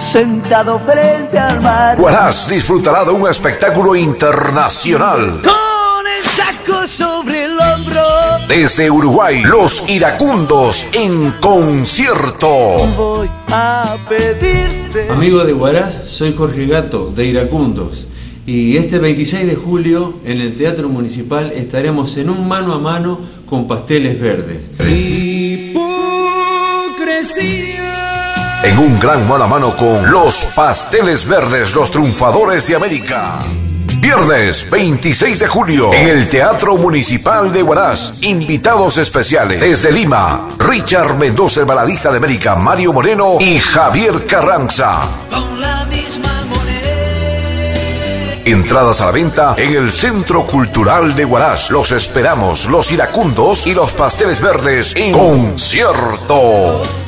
sentado frente al mar. Huaraz disfrutará de un espectáculo internacional. Con el saco sobre el hombro. Desde Uruguay, los iracundos en concierto. Voy a pedirte. Amigo de Huaraz, soy Jorge Gato de Iracundos. Y este 26 de julio en el Teatro Municipal estaremos en un mano a mano con Pasteles Verdes. Hipocresía. En un gran mano a mano con los Pasteles Verdes, los triunfadores de América. Viernes 26 de julio en el Teatro Municipal de Huaraz. Invitados especiales desde Lima: Richard Mendoza, el baladista de América, Mario Moreno y Javier Carranza. Con la misma moneda. Entradas a la venta en el Centro Cultural de Huaraz. Los esperamos, los iracundos y los Pasteles Verdes en concierto.